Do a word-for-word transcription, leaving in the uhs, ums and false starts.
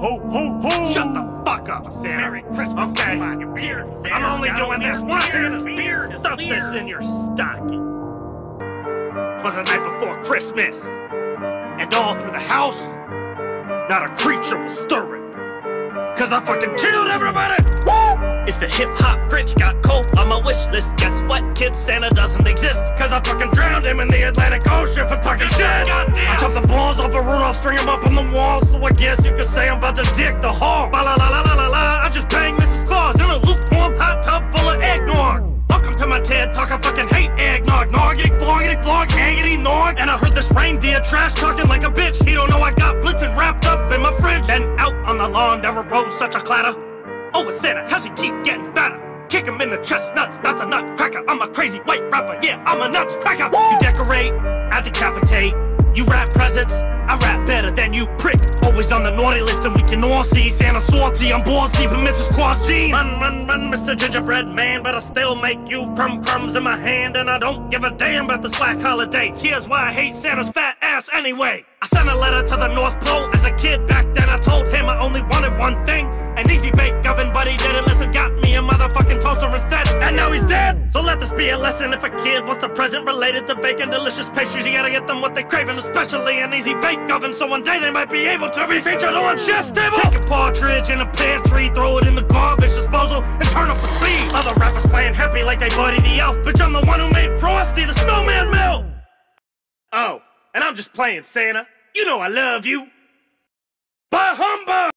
ho, ho, ho. Shut the fuck up, Santa. Merry Christmas. Okay. Come on, your beard. I'm only doing this once. Santa's beard. Stuff this in your stocking. It was the night before Christmas, and all through the house, not a creature was stirring. Cause I fucking killed everybody! Woo! It's the hip-hop Grinch got coal on my wish list. Guess what, kid? Santa doesn't exist. Cause I fucking drowned him in the Atlantic Ocean for talking shit! Goddamn. I chopped the balls off of Rudolph, string him up on the wall. So I guess you could say I'm about to dick the hall. La la la la la la. I just banged Missus Claus in a lukewarm hot tub full of eggnog. Welcome to my TED Talk, I fucking hate eggnog. Noggity, floggity, flog, haggity, nog. And I heard this reindeer trash talking like a bitch. He don't know I got Blitzen wrapped up in my fridge. Then out on the lawn there arose such a clatter. Oh, it's Santa, how's he keep getting fatter? Kick him in the chestnuts, that's a nutcracker. I'm a crazy white rapper, yeah, I'm a nuts cracker. You decorate, I decapitate. You wrap presents, I rap better than you prick. Always on the naughty list and we can all see Santa salty, I'm ballsy for Missus Claus jeans. Run, run, run, Mister Gingerbread Man, but I still make you crumb crumbs in my hand. And I don't give a damn about the slack holiday. Here's why I hate Santa's fat ass anyway. I sent a letter to the North Pole as a kid back then. I told him I only wanted one thing, an easy bake oven, but he didn't listen. Got me a motherfucking toaster instead, and now he's dead. So let this be a lesson. If a kid wants a present related to baking delicious pastries, you gotta get them what they craving, especially an easy bake oven, so one day they might be able to be featured on Chef's Table. Take a partridge in a pantry, throw it in the garbage disposal, and turn up the speed. Other rappers playing happy like they Buddy the Elf, bitch, I'm the one who made Frosty the Snowman melt. Oh, and I'm just playing Santa. You know I love you. Bah humbug!